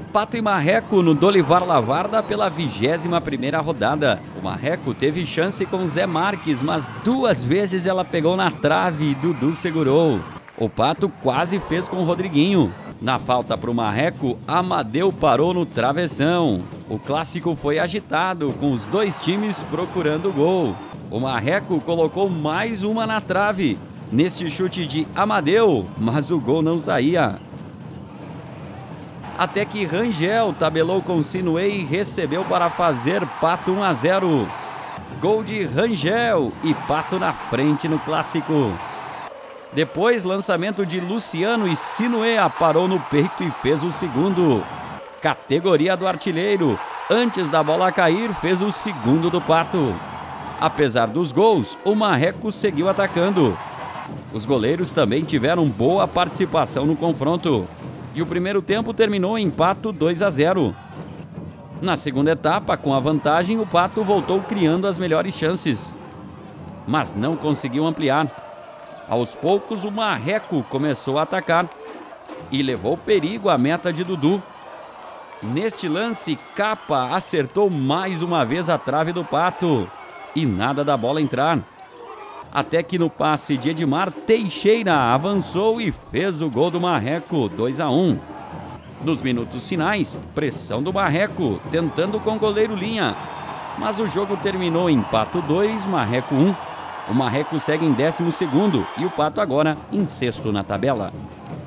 Pato e Marreco no Dolivar Lavarda pela 21ª rodada. O Marreco teve chance com Zé Marques, mas 2 vezes ela pegou na trave e Dudu segurou. O Pato quase fez com o Rodriguinho. Na falta para o Marreco, Amadeu parou no travessão. O clássico foi agitado, com os 2 times procurando o gol. O Marreco colocou mais uma na trave, neste chute de Amadeu, mas o gol não saía. Até que Rangel tabelou com Sinuê e recebeu para fazer Pato 1-0. Gol de Rangel e Pato na frente no clássico. Depois, lançamento de Luciano e Sinuê aparou no peito e fez o segundo. Categoria do artilheiro. Antes da bola cair, fez o segundo do Pato. Apesar dos gols, o Marreco seguiu atacando. Os goleiros também tiveram boa participação no confronto. E o primeiro tempo terminou em Pato 2-0. Na segunda etapa, com a vantagem, o Pato voltou criando as melhores chances, mas não conseguiu ampliar. Aos poucos, o Marreco começou a atacar e levou perigo à meta de Dudu. Neste lance, Capa acertou mais uma vez a trave do Pato e nada da bola entrar. Até que no passe de Edmar, Teixeira avançou e fez o gol do Marreco, 2-1. Nos minutos finais, pressão do Marreco, tentando com o goleiro Linha. Mas o jogo terminou em Pato 2, Marreco 1. O Marreco segue em 12º e o Pato agora em 6º na tabela.